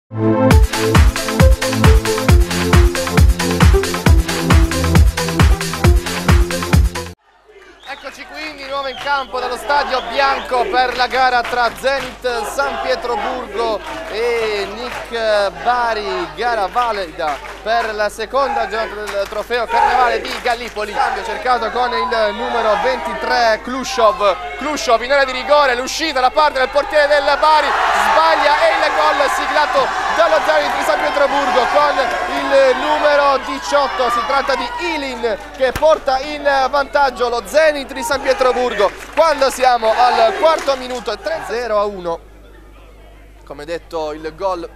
Eccoci qui di nuovo in campo dallo Stadio Bianco per la gara tra Zenit San Pietroburgo e NIC Bari, gara valida per la seconda giornata del trofeo Carnevale di Gallipoli. Cambio cercato con il numero 23 Klushov in area di rigore, l'uscita da parte del portiere del Bari, sbaglia e il gol siglato dallo Zenit di San Pietroburgo con il numero 18. Si tratta di Ilin che porta in vantaggio lo Zenit di San Pietroburgo quando siamo al quarto minuto e 3-0-1. Come detto il gol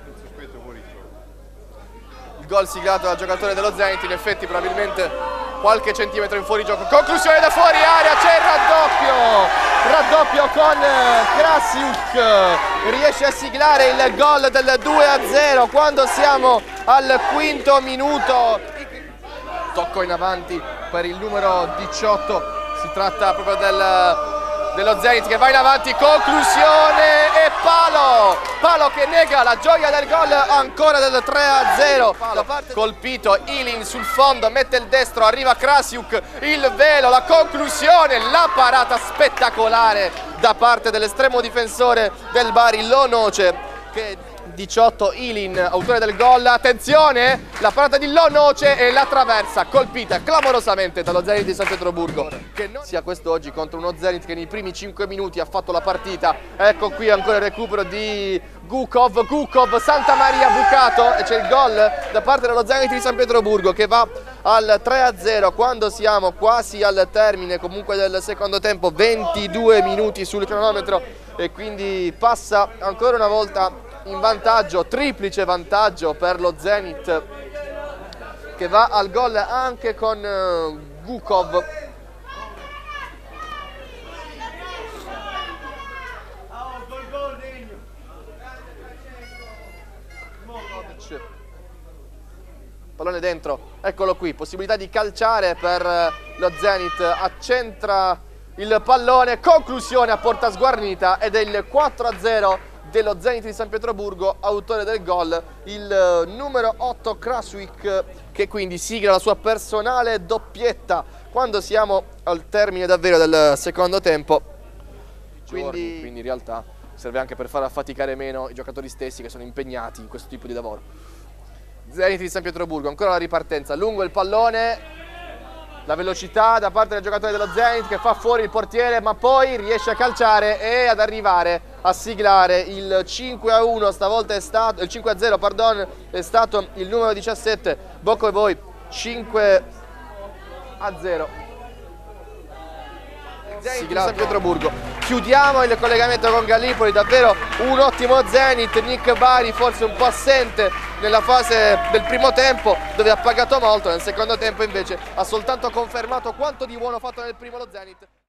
siglato dal giocatore dello Zenit, in effetti probabilmente qualche centimetro in fuorigioco. Conclusione da fuori area, c'è il raddoppio con Krasiuk, riesce a siglare il gol del 2-0 quando siamo al quinto minuto. Tocco in avanti per il numero 18, si tratta proprio dello Zenit che va in avanti, conclusione e palo che nega la gioia del gol ancora del 3-0. Colpito Ilin sul fondo, mette il destro, arriva Krasiuk, il velo, la conclusione, la parata spettacolare da parte dell'estremo difensore del Bari, Lonoce, che 18 Ilin, autore del gol. Attenzione, la parata di Lonoce e la traversa colpita clamorosamente dallo Zenit di San Pietroburgo, che non sia quest'oggi contro uno Zenit che nei primi 5 minuti ha fatto la partita. Ecco qui ancora il recupero di Gukov, Santa Maria bucato e c'è il gol da parte dello Zenit di San Pietroburgo che va al 3-0 quando siamo quasi al termine comunque del secondo tempo, 22 minuti sul cronometro e quindi passa ancora una volta in vantaggio, triplice vantaggio per lo Zenit che va al gol anche con Gukov. Pallone dentro, eccolo qui, possibilità di calciare per lo Zenit, accentra il pallone, conclusione a porta sguarnita ed è il 4-0 dello Zenit di San Pietroburgo, autore del gol il numero 8 Krasiuk, che quindi sigla la sua personale doppietta quando siamo al termine davvero del secondo tempo. Quindi in realtà serve anche per far affaticare meno i giocatori stessi che sono impegnati in questo tipo di lavoro. Zenit di San Pietroburgo, ancora la ripartenza, lungo il pallone, la velocità da parte del giocatore dello Zenit che fa fuori il portiere ma poi riesce a calciare e ad arrivare a siglare il 5-1, stavolta è stato il 5-0, pardon, è stato il numero 17 Bokovoi, 5-0. Zenit di San Pietroburgo. Chiudiamo il collegamento con Gallipoli, davvero un ottimo Zenit, NIC Bari forse un po' assente nella fase del primo tempo dove ha pagato molto, nel secondo tempo invece ha soltanto confermato quanto di buono fatto nel primo lo Zenit.